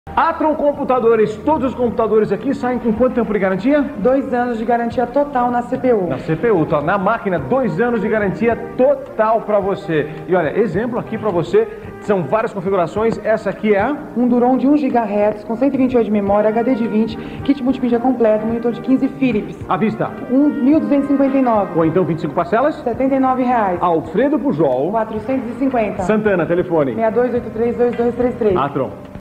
Atron Computadores, todos os computadores aqui saem com quanto tempo de garantia? 2 anos de garantia total na CPU. Na CPU, tá? Na máquina, 2 anos de garantia total para você. E olha, exemplo aqui para você, são várias configurações, essa aqui é a... Um Duron de 1 GHz, com 128 de memória, HD de 20, kit multimídia completo, monitor de 15 Philips. À vista. 1.259. Ou então 25 parcelas? R$ 79,00. Alfredo Pujol. 450. Santana, telefone. 6283-2233. Atron.